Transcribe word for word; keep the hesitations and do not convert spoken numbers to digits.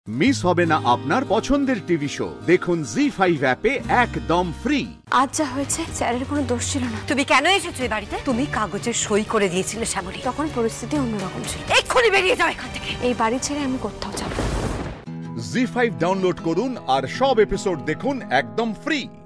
Miss হবে না আপনার পছন্দের টিভি শো। দেখুন জি ফাইভ অ্যাপে একদম ফ্রি। আজ যা হয়েছে স্যারের কোনো দোষ ছিল না। তুমি কেন এসেছো এই বাড়িতে? তুমি কাগজে সই করে দিয়েছিলে শ্যামলী। তখন পরিস্থিতি অন্যরকম ছিল। এক্ষুনি বেরিয়ে যাও এখান থেকে। এই বাড়ি ছেড়ে আমি কোথাও যাব না। জি ফাইভ ডাউনলোড করুন আর সব এপিসোড দেখুন একদম ফ্রি।